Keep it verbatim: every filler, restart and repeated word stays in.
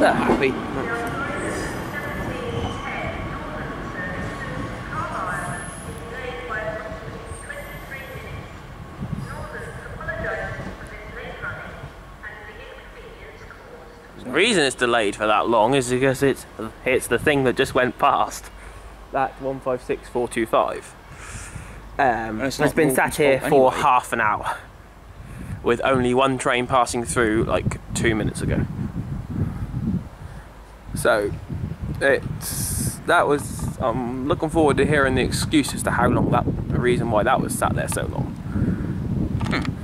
they're happy. The reason it's delayed for that long is because it's it's the thing that just went past. That one five six four two five. Um, it's been sat here for anyway. half an hour, with only one train passing through like two minutes ago. So it's that was. I'm looking forward to hearing the excuse as to how long that, the reason why that was sat there so long. Hmm.